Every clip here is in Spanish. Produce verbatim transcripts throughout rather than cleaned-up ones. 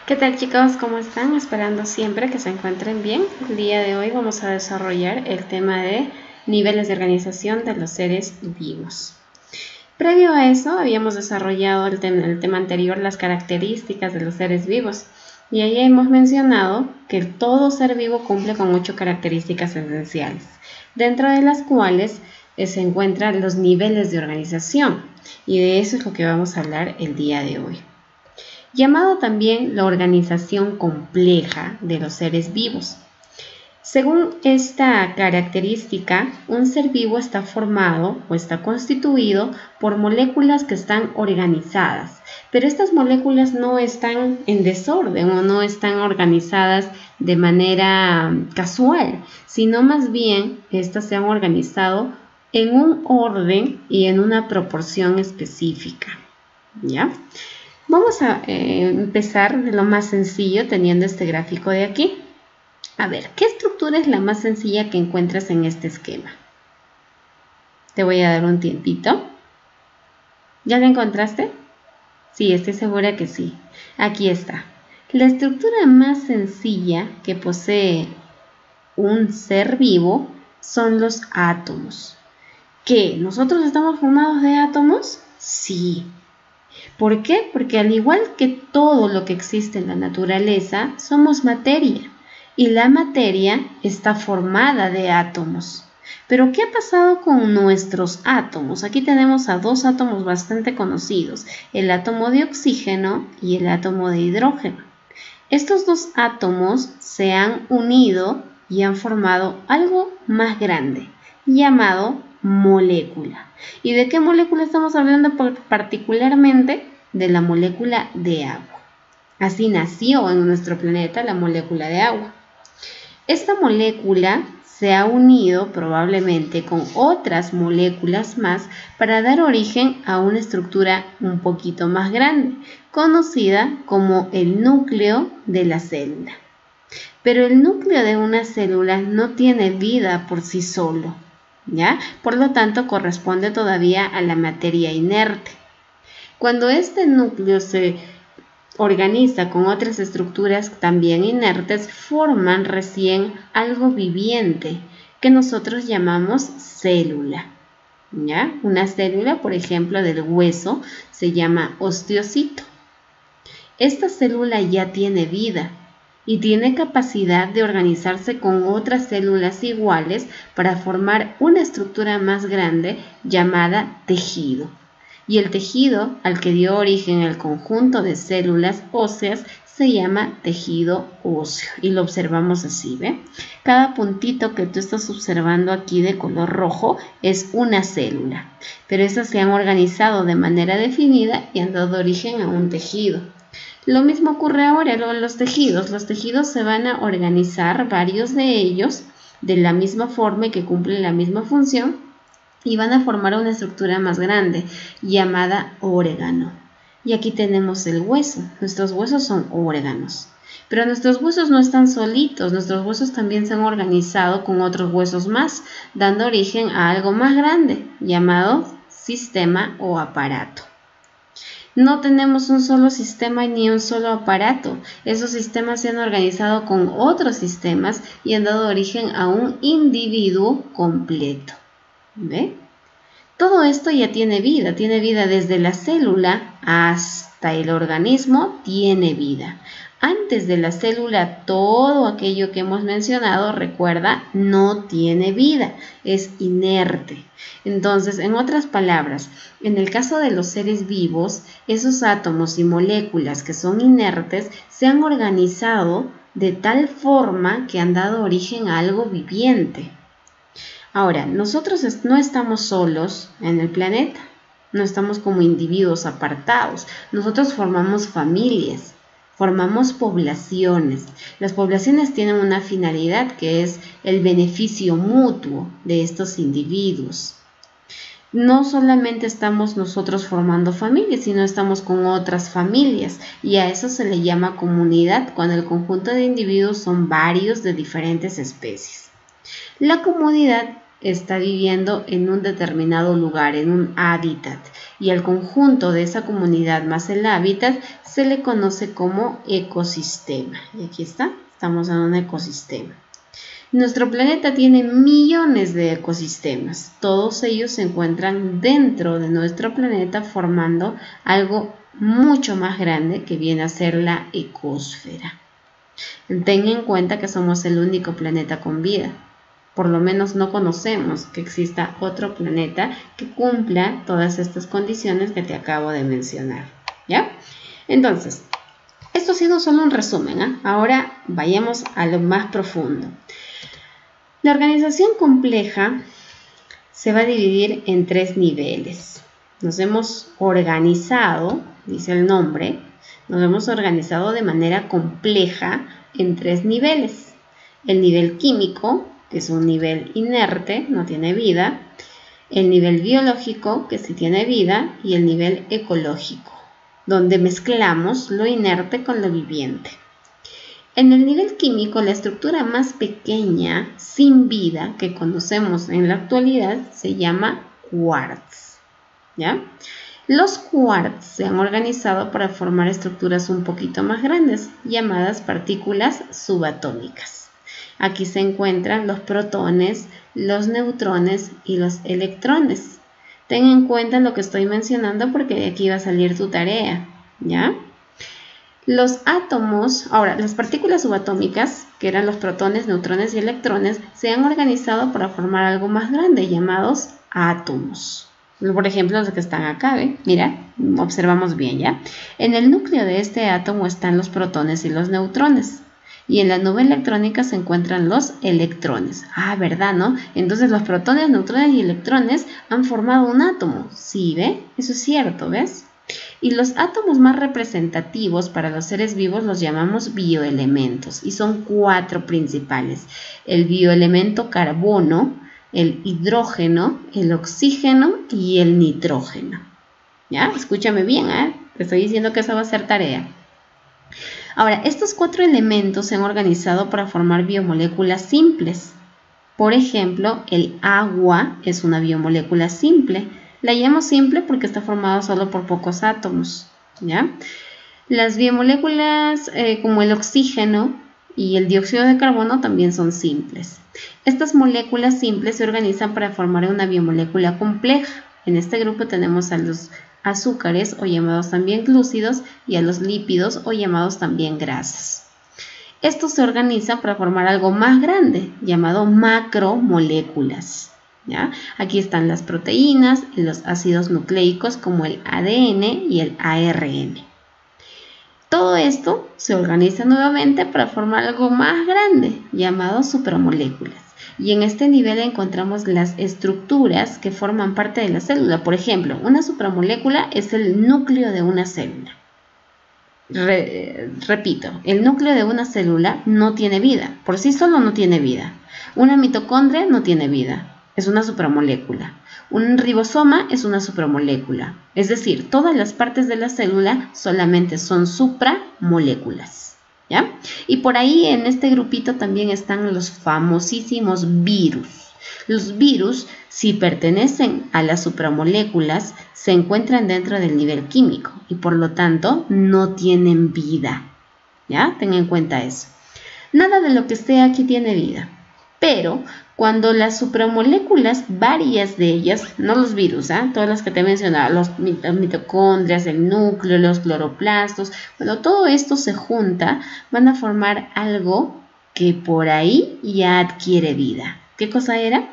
¿Qué tal, chicos? ¿Cómo están? Esperando siempre que se encuentren bien. El día de hoy vamos a desarrollar el tema de niveles de organización de los seres vivos. Previo a eso habíamos desarrollado el tema, el tema anterior, las características de los seres vivos. Y ahí hemos mencionado que todo ser vivo cumple con ocho características esenciales, dentro de las cuales eh, se encuentran los niveles de organización. Y de eso es lo que vamos a hablar el día de hoy. Llamado también la organización compleja de los seres vivos. Según esta característica, un ser vivo está formado o está constituido por moléculas que están organizadas, pero estas moléculas no están en desorden o no están organizadas de manera casual, sino más bien estas se han organizado en un orden y en una proporción específica, ¿ya? Vamos a eh, empezar de lo más sencillo teniendo este gráfico de aquí. A ver, ¿qué estructura es la más sencilla que encuentras en este esquema? Te voy a dar un tiempito. ¿Ya la encontraste? Sí, estoy segura que sí. Aquí está. La estructura más sencilla que posee un ser vivo son los átomos. ¿Qué? ¿Nosotros estamos formados de átomos? Sí. ¿Por qué? Porque al igual que todo lo que existe en la naturaleza, somos materia y la materia está formada de átomos. Pero ¿qué ha pasado con nuestros átomos? Aquí tenemos a dos átomos bastante conocidos, el átomo de oxígeno y el átomo de hidrógeno. Estos dos átomos se han unido y han formado algo más grande, llamado molécula. ¿Y de qué molécula estamos hablando particularmente? De la molécula de agua. Así nació en nuestro planeta la molécula de agua. Esta molécula se ha unido probablemente con otras moléculas más para dar origen a una estructura un poquito más grande, conocida como el núcleo de la célula. Pero el núcleo de una célula no tiene vida por sí solo, ¿ya? Por lo tanto, corresponde todavía a la materia inerte. Cuando este núcleo se organiza con otras estructuras también inertes, forman recién algo viviente que nosotros llamamos célula, ¿ya? Una célula, por ejemplo, del hueso se llama osteocito. Esta célula ya tiene vida y tiene capacidad de organizarse con otras células iguales para formar una estructura más grande llamada tejido. Y el tejido al que dio origen el conjunto de células óseas se llama tejido óseo y lo observamos así, ¿ve? Cada puntito que tú estás observando aquí de color rojo es una célula, pero esas se han organizado de manera definida y han dado origen a un tejido. Lo mismo ocurre ahora con los tejidos. Los tejidos se van a organizar, varios de ellos, de la misma forma y que cumplen la misma función, y van a formar una estructura más grande llamada órgano. Y aquí tenemos el hueso. Nuestros huesos son órganos. Pero nuestros huesos no están solitos. Nuestros huesos también se han organizado con otros huesos más, dando origen a algo más grande llamado sistema o aparato. No tenemos un solo sistema ni un solo aparato. Esos sistemas se han organizado con otros sistemas y han dado origen a un individuo completo. ¿Ve? Todo esto ya tiene vida, tiene vida desde la célula hasta el organismo, tiene vida. Antes de la célula, todo aquello que hemos mencionado, recuerda, no tiene vida, es inerte. Entonces, en otras palabras, en el caso de los seres vivos, esos átomos y moléculas que son inertes se han organizado de tal forma que han dado origen a algo viviente. Ahora, nosotros no estamos solos en el planeta, no estamos como individuos apartados, nosotros formamos familias, formamos poblaciones. Las poblaciones tienen una finalidad que es el beneficio mutuo de estos individuos. No solamente estamos nosotros formando familias, sino estamos con otras familias y a eso se le llama comunidad cuando el conjunto de individuos son varios de diferentes especies. La comunidad está viviendo en un determinado lugar, en un hábitat, y al conjunto de esa comunidad más el hábitat se le conoce como ecosistema. Y aquí está, estamos en un ecosistema. Nuestro planeta tiene millones de ecosistemas. Todos ellos se encuentran dentro de nuestro planeta formando algo mucho más grande que viene a ser la ecosfera. Ten en cuenta que somos el único planeta con vida. Por lo menos no conocemos que exista otro planeta que cumpla todas estas condiciones que te acabo de mencionar, ¿ya? Entonces, esto ha sido solo un resumen, ¿eh? Ahora vayamos a lo más profundo. La organización compleja se va a dividir en tres niveles. Nos hemos organizado, dice el nombre, nos hemos organizado de manera compleja en tres niveles. El nivel químico, que es un nivel inerte, no tiene vida. El nivel biológico, que sí tiene vida. Y el nivel ecológico, donde mezclamos lo inerte con lo viviente. En el nivel químico, la estructura más pequeña, sin vida, que conocemos en la actualidad, se llama quarks, ¿ya? Los quarks se han organizado para formar estructuras un poquito más grandes, llamadas partículas subatómicas. Aquí se encuentran los protones, los neutrones y los electrones. Ten en cuenta lo que estoy mencionando porque de aquí va a salir tu tarea, ¿ya? Los átomos, ahora, las partículas subatómicas, que eran los protones, neutrones y electrones, se han organizado para formar algo más grande, llamados átomos. Por ejemplo, los que están acá, ¿ve? Mira, observamos bien, ¿ya? En el núcleo de este átomo están los protones y los neutrones. Y en la nube electrónica se encuentran los electrones. Ah, ¿verdad, no? Entonces los protones, neutrones y electrones han formado un átomo. Sí, ¿ve? Eso es cierto, ¿ves? Y los átomos más representativos para los seres vivos los llamamos bioelementos. Y son cuatro principales. El bioelemento carbono, el hidrógeno, el oxígeno y el nitrógeno. ¿Ya? Escúchame bien, ¿eh? Te estoy diciendo que eso va a ser tarea. Ahora, estos cuatro elementos se han organizado para formar biomoléculas simples. Por ejemplo, el agua es una biomolécula simple. La llamo simple porque está formada solo por pocos átomos, ¿ya? Las biomoléculas eh, como el oxígeno y el dióxido de carbono también son simples. Estas moléculas simples se organizan para formar una biomolécula compleja. En este grupo tenemos a los azúcares o llamados también glúcidos y a los lípidos o llamados también grasas. Estos se organizan para formar algo más grande llamado macromoléculas, ¿ya? Aquí están las proteínas y los ácidos nucleicos como el A D N y el A R N. Todo esto se organiza nuevamente para formar algo más grande llamado supramoléculas. Y en este nivel encontramos las estructuras que forman parte de la célula. Por ejemplo, una supramolécula es el núcleo de una célula. Re, repito, el núcleo de una célula no tiene vida. Por sí solo no tiene vida. Una mitocondria no tiene vida. Es una supramolécula. Un ribosoma es una supramolécula. Es decir, todas las partes de la célula solamente son supramoléculas, ¿ya? Y por ahí en este grupito también están los famosísimos virus. Los virus, si pertenecen a las supramoléculas, se encuentran dentro del nivel químico y por lo tanto no tienen vida, ¿ya? Ten en cuenta eso. Nada de lo que esté aquí tiene vida, pero cuando las supramoléculas, varias de ellas, no los virus, ¿eh? Todas las que te he mencionado, los mitocondrias, el núcleo, los cloroplastos, bueno, todo esto se junta, van a formar algo que por ahí ya adquiere vida. ¿Qué cosa era?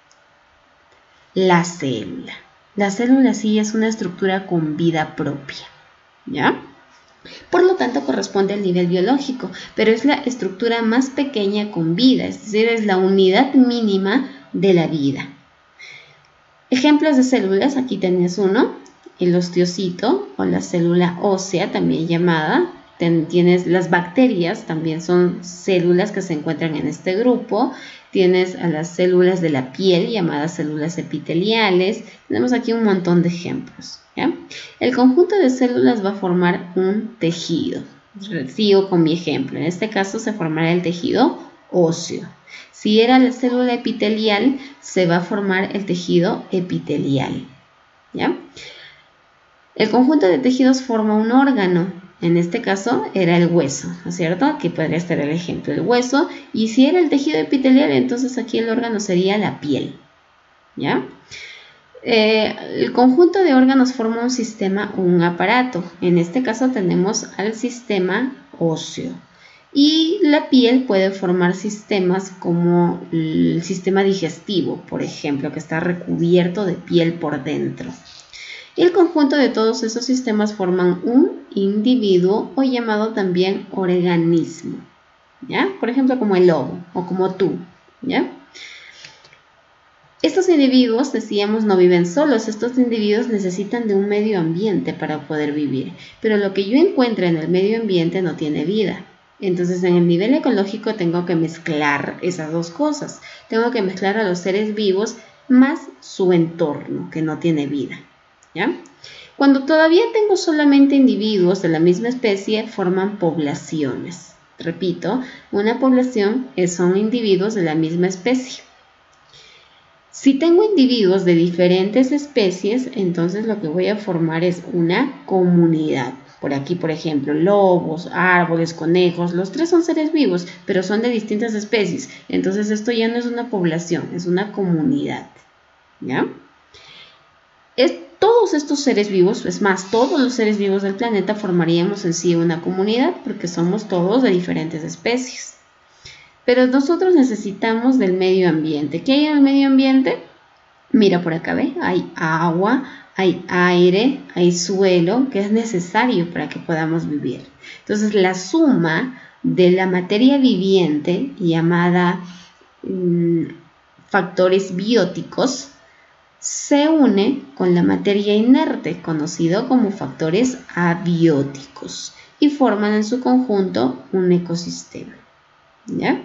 La célula. La célula sí es una estructura con vida propia, ¿ya? Por lo tanto, corresponde al nivel biológico, pero es la estructura más pequeña con vida, es decir, es la unidad mínima de la vida. Ejemplos de células, aquí tenés uno, el osteocito o la célula ósea, también llamada. Ten, tienes las bacterias, también son células que se encuentran en este grupo. Tienes a las células de la piel, llamadas células epiteliales. Tenemos aquí un montón de ejemplos, ¿ya? El conjunto de células va a formar un tejido. Sigo con mi ejemplo. En este caso se formará el tejido óseo. Si era la célula epitelial, se va a formar el tejido epitelial, ¿ya? El conjunto de tejidos forma un órgano. En este caso era el hueso, ¿no es cierto? Aquí podría estar el ejemplo, el hueso. Y si era el tejido epitelial, entonces aquí el órgano sería la piel, ¿ya? Eh, el conjunto de órganos forma un sistema o un aparato. En este caso tenemos al sistema óseo. Y la piel puede formar sistemas como el sistema digestivo, por ejemplo, que está recubierto de piel por dentro. Y el conjunto de todos esos sistemas forman un individuo o llamado también organismo, ¿ya? Por ejemplo, como el lobo o como tú, ¿ya? Estos individuos, decíamos, no viven solos. Estos individuos necesitan de un medio ambiente para poder vivir. Pero lo que yo encuentro en el medio ambiente no tiene vida. Entonces, en el nivel ecológico tengo que mezclar esas dos cosas. Tengo que mezclar a los seres vivos más su entorno, que no tiene vida, ¿ya? Cuando todavía tengo solamente individuos de la misma especie, forman poblaciones. Repito, una población son individuos de la misma especie. Si tengo individuos de diferentes especies, entonces lo que voy a formar es una comunidad. Por aquí, por ejemplo, lobos, árboles, conejos, los tres son seres vivos, pero son de distintas especies. Entonces esto ya no es una población, es una comunidad, ¿ya? Es, todos estos seres vivos, es más, todos los seres vivos del planeta formaríamos en sí una comunidad porque somos todos de diferentes especies. Pero nosotros necesitamos del medio ambiente. ¿Qué hay en el medio ambiente? Mira por acá, ¿ve? Hay agua, hay aire, hay suelo, que es necesario para que podamos vivir. Entonces, la suma de la materia viviente, llamada mmm, factores bióticos, se une con la materia inerte, conocido como factores abióticos, y forman en su conjunto un ecosistema, ¿ya?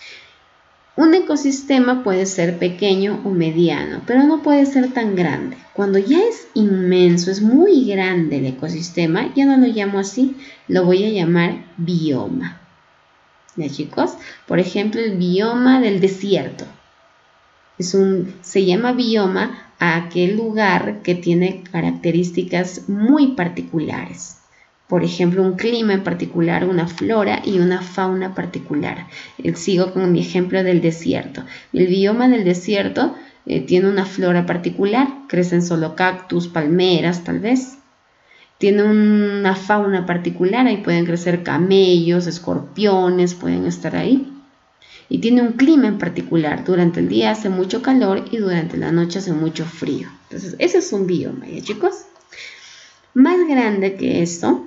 Un ecosistema puede ser pequeño o mediano, pero no puede ser tan grande. Cuando ya es inmenso, es muy grande el ecosistema, ya no lo llamo así, lo voy a llamar bioma. ¿Ya, chicos? Por ejemplo, el bioma del desierto. Es un, se llama bioma a aquel lugar que tiene características muy particulares. Por ejemplo, un clima en particular, una flora y una fauna particular. Eh, sigo con mi ejemplo del desierto. El bioma del desierto eh, tiene una flora particular. Crecen solo cactus, palmeras, tal vez. Tiene una fauna particular. Ahí pueden crecer camellos, escorpiones, pueden estar ahí. Y tiene un clima en particular. Durante el día hace mucho calor y durante la noche hace mucho frío. Entonces, ese es un bioma, ¿ya, chicos? Más grande que esto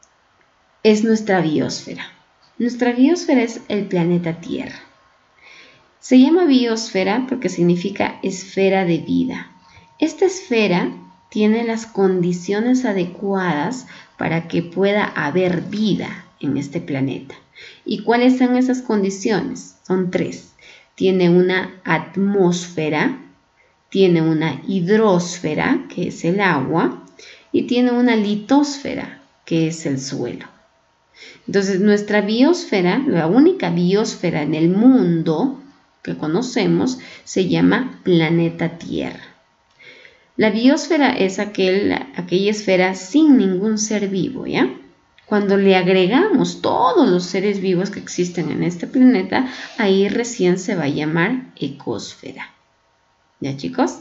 es nuestra biosfera. Nuestra biosfera es el planeta Tierra. Se llama biosfera porque significa esfera de vida. Esta esfera tiene las condiciones adecuadas para que pueda haber vida en este planeta. ¿Y cuáles son esas condiciones? Son tres. Tiene una atmósfera, tiene una hidrosfera, que es el agua, y tiene una litosfera, que es el suelo. Entonces, nuestra biosfera, la única biosfera en el mundo que conocemos, se llama planeta Tierra. La biosfera es aquel, aquella esfera sin ningún ser vivo, ¿ya? Cuando le agregamos todos los seres vivos que existen en este planeta, ahí recién se va a llamar ecosfera. ¿Ya, chicos?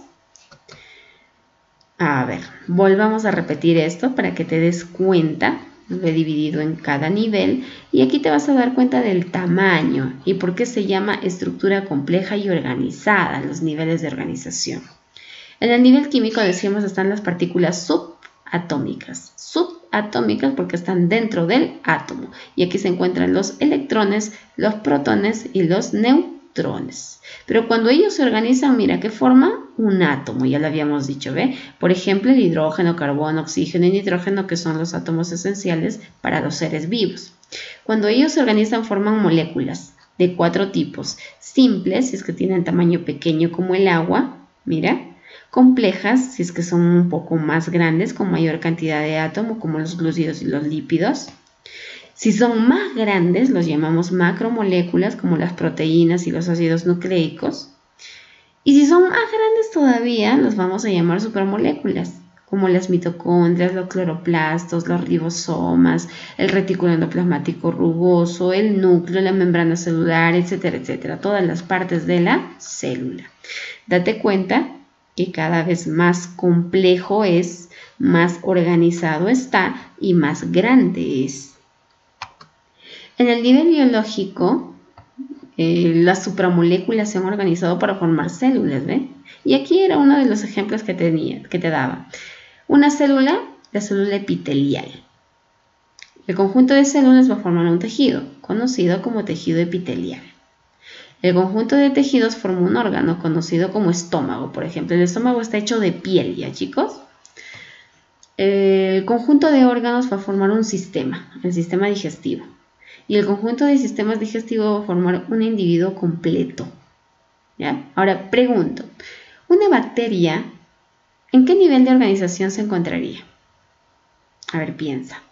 A ver, volvamos a repetir esto para que te des cuenta. Lo he dividido en cada nivel y aquí te vas a dar cuenta del tamaño y por qué se llama estructura compleja y organizada, los niveles de organización. En el nivel químico, decíamos, están las partículas subatómicas. Subatómicas porque están dentro del átomo. Y aquí se encuentran los electrones, los protones y los neutrones. Pero cuando ellos se organizan, mira qué forma un átomo, ya lo habíamos dicho, ¿ve? Por ejemplo, el hidrógeno, carbono, oxígeno y nitrógeno, que son los átomos esenciales para los seres vivos. Cuando ellos se organizan, forman moléculas de cuatro tipos. Simples, si es que tienen tamaño pequeño como el agua, mira. Complejas, si es que son un poco más grandes, con mayor cantidad de átomos, como los glúcidos y los lípidos. Si son más grandes, los llamamos macromoléculas, como las proteínas y los ácidos nucleicos. Y si son más grandes todavía, los vamos a llamar supramoléculas, como las mitocondrias, los cloroplastos, los ribosomas, el retículo endoplasmático rugoso, el núcleo, la membrana celular, etcétera, etcétera. Todas las partes de la célula. Date cuenta que cada vez más complejo es, más organizado está y más grande es. En el nivel biológico, eh, las supramoléculas se han organizado para formar células, ¿ve? Y aquí era uno de los ejemplos que, tenía, que te daba. Una célula, la célula epitelial. El conjunto de células va a formar un tejido, conocido como tejido epitelial. El conjunto de tejidos forma un órgano, conocido como estómago. Por ejemplo, el estómago está hecho de piel, ¿ya, chicos? El conjunto de órganos va a formar un sistema, el sistema digestivo. Y el conjunto de sistemas digestivos va a formar un individuo completo, ¿ya? Ahora, pregunto, ¿una bacteria en qué nivel de organización se encontraría? A ver, piensa.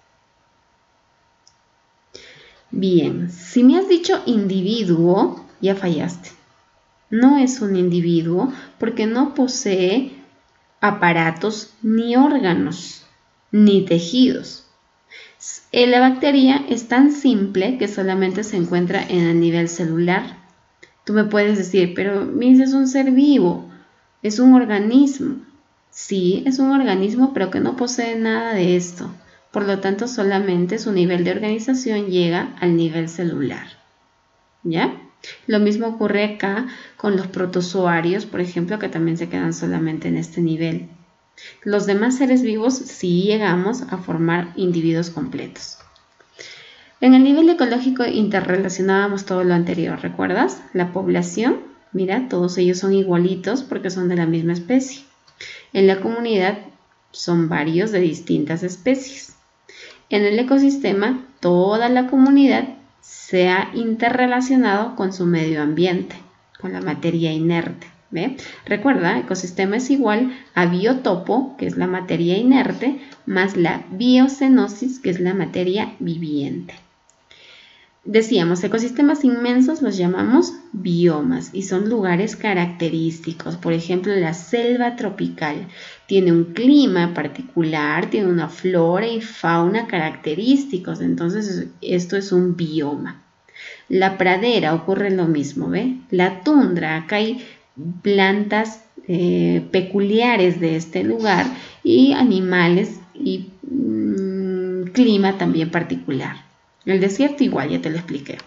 Bien, si me has dicho individuo, ya fallaste. No es un individuo porque no posee aparatos ni órganos, ni tejidos. La bacteria es tan simple que solamente se encuentra en el nivel celular. Tú me puedes decir, pero Miss, es un ser vivo, es un organismo. Sí, es un organismo, pero que no posee nada de esto. Por lo tanto, solamente su nivel de organización llega al nivel celular. ¿Ya? Lo mismo ocurre acá con los protozoarios, por ejemplo, que también se quedan solamente en este nivel. Los demás seres vivos sí llegamos a formar individuos completos. En el nivel ecológico interrelacionábamos todo lo anterior, ¿recuerdas? La población, mira, todos ellos son igualitos porque son de la misma especie. En la comunidad son varios de distintas especies. En el ecosistema, toda la comunidad se ha interrelacionado con su medio ambiente, con la materia inerte. ¿Ve? Recuerda, ecosistema es igual a biotopo, que es la materia inerte, más la biocenosis, que es la materia viviente. Decíamos, ecosistemas inmensos los llamamos biomas y son lugares característicos. Por ejemplo, la selva tropical tiene un clima particular, tiene una flora y fauna característicos, entonces esto es un bioma. La pradera ocurre lo mismo, ¿ve? La tundra, acá hay plantas eh, peculiares de este lugar y animales y mmm, clima también particular. El desierto igual, ya te lo expliqué.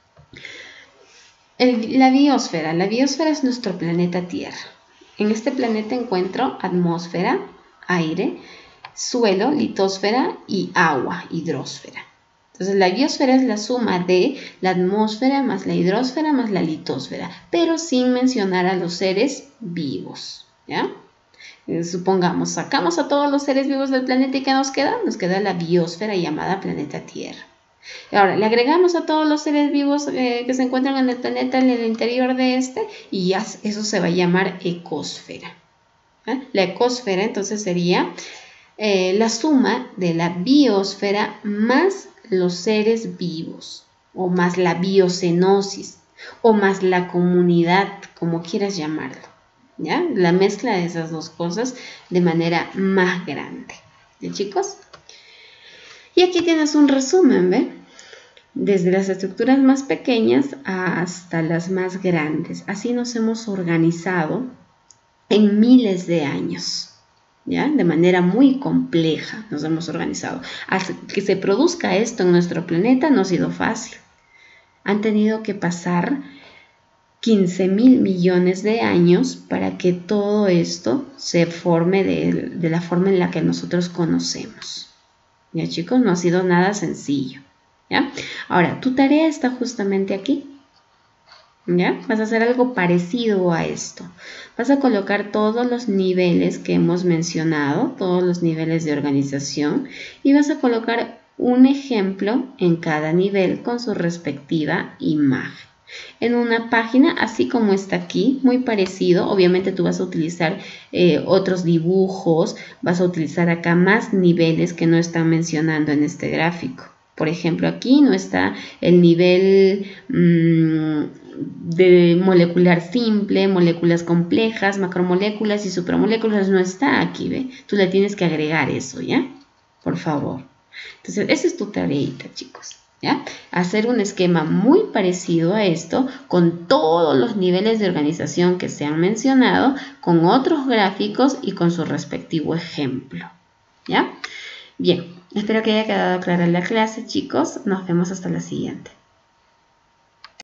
El, la biosfera. La biosfera es nuestro planeta Tierra. En este planeta encuentro atmósfera, aire, suelo, litosfera y agua, hidrosfera. Entonces la biosfera es la suma de la atmósfera más la hidrosfera más la litosfera, pero sin mencionar a los seres vivos, ¿ya? Eh, supongamos, sacamos a todos los seres vivos del planeta y ¿qué nos queda? Nos queda la biosfera llamada planeta Tierra. Ahora, le agregamos a todos los seres vivos eh, que se encuentran en el planeta, en el interior de este, y ya eso se va a llamar ecosfera. ¿Eh? La ecosfera entonces sería eh, la suma de la biosfera más los seres vivos, o más la biocenosis, o más la comunidad, como quieras llamarlo, ¿ya? La mezcla de esas dos cosas de manera más grande, ¿ya, chicos? Y aquí tienes un resumen, ¿ve? Desde las estructuras más pequeñas hasta las más grandes. Así nos hemos organizado en miles de años, ¿ya? De manera muy compleja nos hemos organizado. Hasta que se produzca esto en nuestro planeta no ha sido fácil. Han tenido que pasar quince mil millones de años para que todo esto se forme de, de la forma en la que nosotros conocemos. Ya, chicos, no ha sido nada sencillo, ¿ya? Ahora, tu tarea está justamente aquí, ¿ya? Vas a hacer algo parecido a esto. Vas a colocar todos los niveles que hemos mencionado, todos los niveles de organización, y vas a colocar un ejemplo en cada nivel con su respectiva imagen. En una página, así como está aquí, muy parecido. Obviamente tú vas a utilizar eh, otros dibujos, vas a utilizar acá más niveles que no están mencionando en este gráfico. Por ejemplo, aquí no está el nivel mmm, de molecular simple, moléculas complejas, macromoléculas y supramoléculas, no está aquí, ¿ve? Tú le tienes que agregar eso, ¿ya? Por favor. Entonces, esa es tu tareita, chicos, ¿ya? Hacer un esquema muy parecido a esto, con todos los niveles de organización que se han mencionado, con otros gráficos y con su respectivo ejemplo, ¿ya? Bien, espero que haya quedado clara la clase, chicos. Nos vemos hasta la siguiente.